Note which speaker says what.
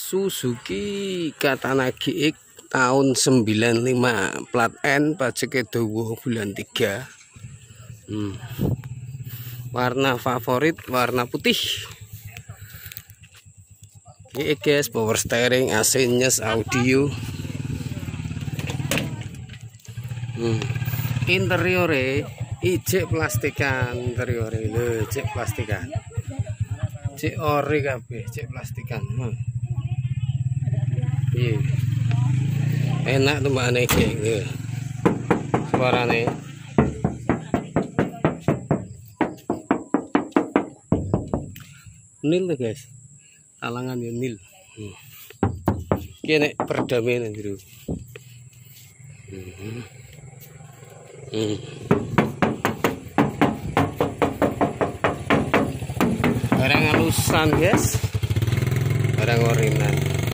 Speaker 1: Suzuki Katana GX tahun 95, plat N, pajake dawa bulan 3. Warna favorit warna putih. GX guys, power steering, AC nyes, audio. Interiore ijek plastikan, interiore lho ijek plastikan. Cek ori kabeh, cek plastikan. Iya. Enak tuh mbak iki. Suarane. Nil tuh guys. Talangan ya nil. Iki nek perdamaian jero. Barang halusan guys, barang orinan.